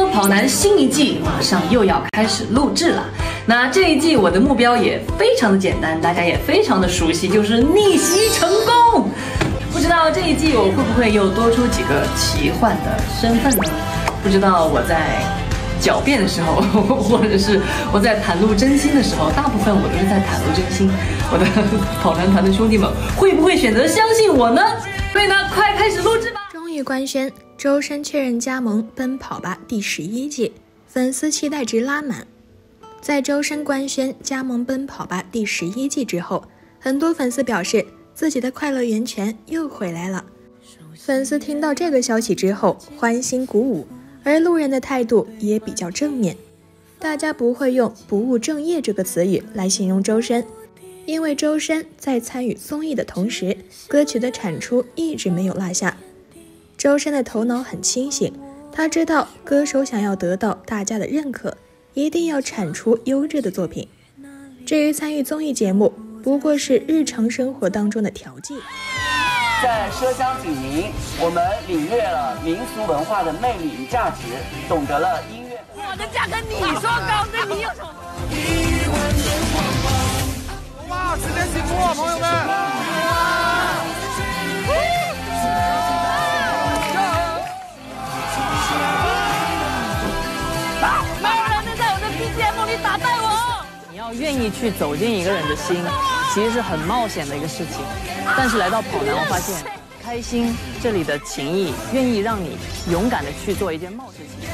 跑男新一季马上又要开始录制了。那这一季我的目标也非常的简单，大家也非常的熟悉，就是逆袭成功。不知道这一季我会不会又多出几个奇幻的身份呢？不知道我在狡辩的时候，或者是我在袒露真心的时候，大部分我都是在袒露真心。我的跑男团的兄弟们会不会选择相信我呢？所以呢，快开始录制吧！ 终于官宣，周深确认加盟《奔跑吧》第11季，粉丝期待值拉满。在周深官宣加盟《奔跑吧》第11季之后，很多粉丝表示自己的快乐源泉又回来了。粉丝听到这个消息之后，欢欣鼓舞，而路人的态度也比较正面。大家不会用“不务正业”这个词语来形容周深，因为周深在参与综艺的同时，歌曲的产出一直没有落下。周深的头脑很清醒，他知道歌手想要得到大家的认可，一定要产出优质的作品。至于参与综艺节目，不过是日常生活当中的调剂。 在奢乡景宁，我们领略了民俗文化的魅力与价值，懂得了音乐。 我的价跟你说高，跟你有什么？ 哇，时间紧迫，朋友们！ 没有人能在我的 BGM 里打败我。 你要愿意去走进一个人的心，其实是很冒险的一个事情。但是来到跑男，我发现开心这里的情谊，愿意让你勇敢的去做一件冒险的事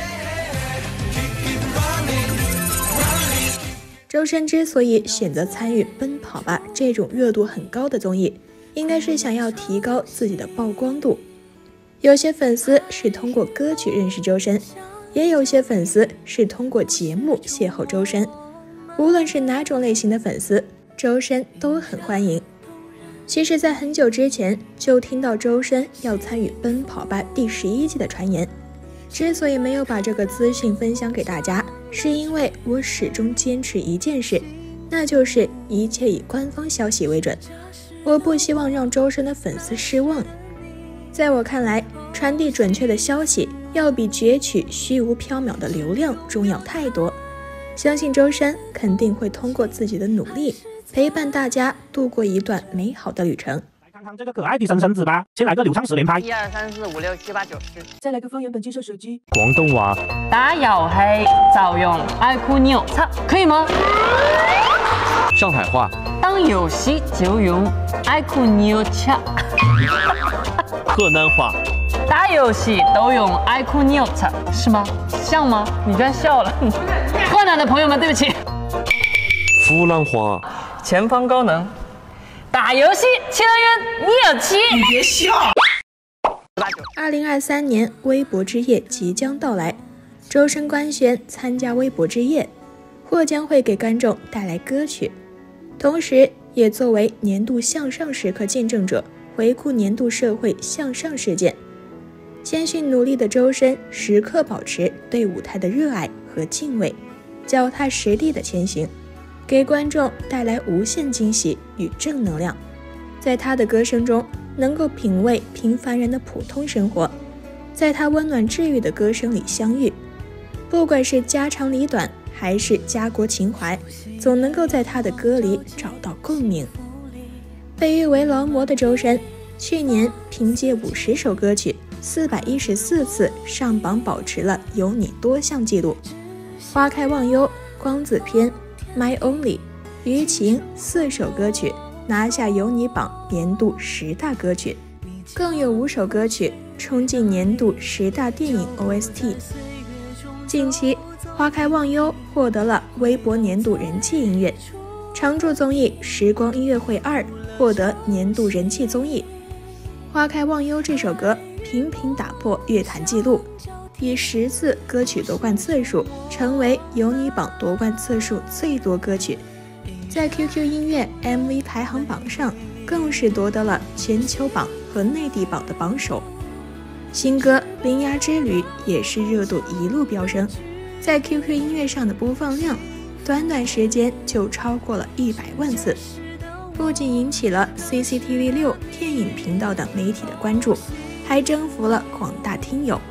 情。 周深之所以选择参与《奔跑吧》这种热度很高的综艺，应该是想要提高自己的曝光度。有些粉丝是通过歌曲认识周深，也有些粉丝是通过节目邂逅周深。无论是哪种类型的粉丝，周深都很欢迎。其实在很久之前就听到周深要参与《奔跑吧》第11季的传言，之所以没有把这个资讯分享给大家，是因为我始终坚持一件事，那就是一切以官方消息为准。我不希望让周深的粉丝失望。在我看来，传递准确的消息要比攫取虚无缥缈的流量重要太多。相信周深肯定会通过自己的努力，陪伴大家度过一段美好的旅程。 来看看这个可爱的深深子吧，先来个流畅10连拍。 1、2、3、4、5、6、7、8、9、10。 再来个方言本建设手机。 广东话。 打遊戲就用 iQOO Neo7，可以嗎？ 上海话。 當遊戲就用 iQOO Neo7。 河南话。 打遊戲都用 iQOO Neo7，是嗎？像嗎？你居然笑了。河南的朋友們，對不起。 湖南话。 前方高能。打遊戲就用 Neo7。你別笑。 2023年微博之夜即將到來，周深官宣參加微博之夜，或將會給觀眾帶來歌曲，同時也作為年度向上時刻見證者，回顧年度社會向上事件。謙遜努力的周深時刻保持對舞台的熱愛和敬畏，腳踏實地的前行，給觀眾帶來無限驚喜與正能量。在他的歌聲中能夠品味平凡人的普通生活，在他溫暖治癒的歌聲裡相遇，不管是家長裡短還是家國情懷，總能夠在他的歌裡找到共鳴。被譽為勞模的周深，去年憑借50首歌曲414次上榜，保持了有你多項紀錄。花開忘憂、光子篇、My Only、餘情4首歌曲拿下有你榜年度10大歌曲，更有5首歌曲衝進年度10大電影 OST。近期花開忘憂獲得了微博年度人氣音樂，常駐綜藝時光音樂會2獲得年度人氣綜藝。花開忘憂這首歌頻頻打破樂壇紀錄，以10次歌曲奪冠次數成為有你榜奪冠次數最多歌曲，在 QQ 音樂 MV 排行榜上更是奪得了全球榜和內地榜的榜首。新歌《鈴芽之旅》也是熱度一路飆升，在 QQ 音樂上的播放量短短時間就超過了100萬次，不僅引起了 CCTV 6電影頻道等媒體的關注，還征服了廣大聽友。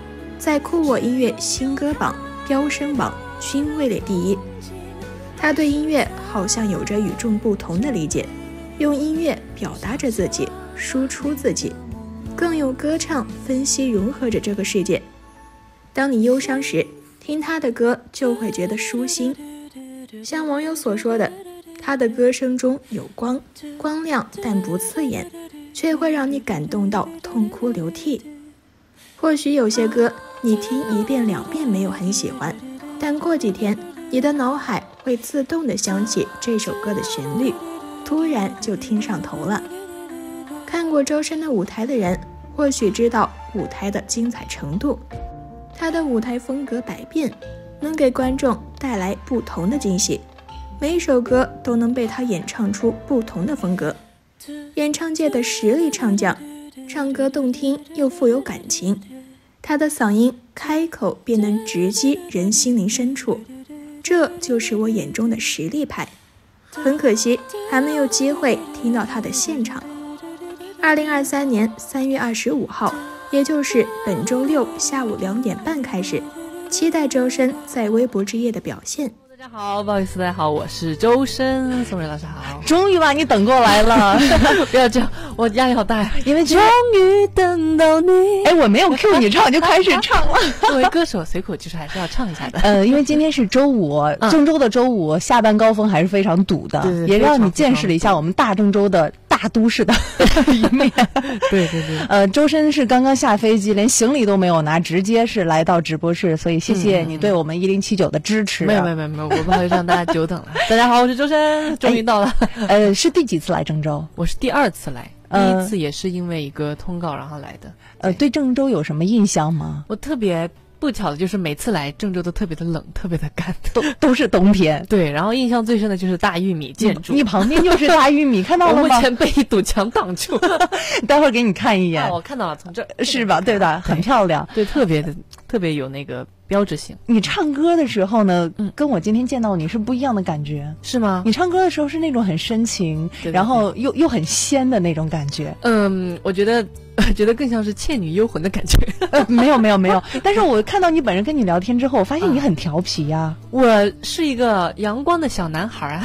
在酷我音乐新歌榜、飙升榜均位列第一。他对音乐好像有着与众不同的理解，用音乐表达着自己，输出自己，更用歌唱分析融合着这个世界。当你忧伤时，听他的歌就会觉得舒心。像网友所说的，他的歌声中有光，光亮但不刺眼，却会让你感动到痛哭流涕。或许有些歌你听1遍2遍没有很喜欢，但过几天你的脑海会自动地想起这首歌的旋律，突然就听上头了。看过周深的舞台的人或许知道舞台的精彩程度，他的舞台风格百变，能给观众带来不同的惊喜，每首歌都能被他演唱出不同的风格。演唱界的实力唱将，唱歌动听又富有感情，他的嗓音开口便能直击人心灵深处，这就是我眼中的实力派。很可惜还没有机会听到他的现场。2023年3月25号，也就是本周六下午2点半开始，期待周深在微博之夜的表现。 大家好，不好意思，大家好，我是周深，宋蕊老师好。 终于把你等过来了， 不要这样，我压力好大呀， 因为终于等到你。 哎，我没有 cue 你唱就开始唱了。 作为歌手，随口就是还是要唱一下的。 因为今天是周五，郑州的周五下班高峰还是非常堵的， 对， 也让你见识了一下我们大郑州的大都市的一面。 对。 周深是刚刚下飞机，连行李都没有拿，直接是来到直播室，所以谢谢你对我们1079的支持。 没有，我不好意思让大家久等了。大家好，我是周深，终于到了。 是第几次来郑州？ 我是第2次来，第1次也是因为一个通告然后来的。 对郑州有什么印象吗？ 我特别不巧的就是每次来郑州都特别的冷，特别的干， 都是冬天。 对，然后印象最深的就是大玉米建筑。 你旁边就是大玉米，看到了吗？ 我目前被一堵墙挡住， 待会儿给你看一眼。 我看到了，从这儿是吧？对的，很漂亮。 对，特别有那个标志性。 你唱歌的时候呢，跟我今天见到你是不一样的感觉。 是吗？ 你唱歌的时候是那种很深情， 对， 然后又很仙的那种感觉。 我觉得更像是《倩女幽魂》的感觉。 没有。但是我看到你本人跟你聊天之后，我发现你很调皮呀。 我是一个阳光的小男孩啊。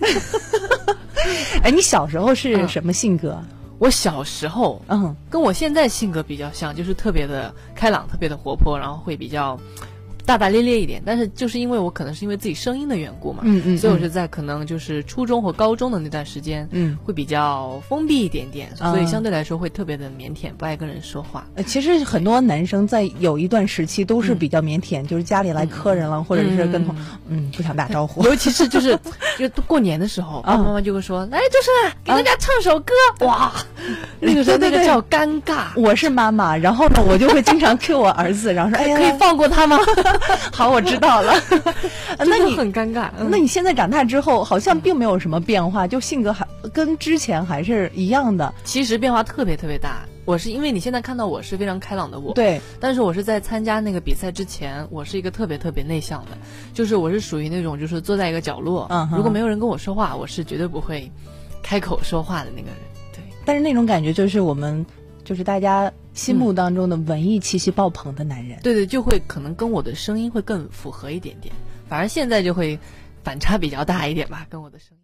哎，你小时候是什么性格？ 我小时候，跟我现在性格比较像，就是特别的开朗，特别的活泼，然后会比较大大咧咧一点。但是就是因为我可能是因为自己声音的缘故嘛，所以我是在可能就是初中和高中的那段时间，会比较封闭一点点，所以相对来说会特别的腼腆，不爱跟人说话。 其实很多男生在有一段时期都是比较腼腆，就是家里来客人了，或者是跟不想打招呼。 尤其是就过年的时候，爸爸妈妈就会说：“来，周深，给大家唱首歌。”哇，那个时候那个叫尴尬。 我是妈妈，然后呢，我就会经常 cue 我儿子，然后说：“哎呀， 可以放过他吗？” 好，我知道了。 那你很尴尬。 那你现在长大之后，好像并没有什么变化，就性格还跟之前还是一样的。 其实变化特别大。我是因为你现在看到我是非常开朗的我， 对。 但是我是在参加那个比赛之前，我是一个特别内向的，就是我是属于那种就是坐在一个角落，如果没有人跟我说话，我是绝对不会开口说话的那个人。对。 但是那种感觉就是我们就是大家心目当中的文艺气息爆棚的男人。 对，就会可能跟我的声音会更符合一点点，反而现在就会反差比较大一点吧，跟我的声音。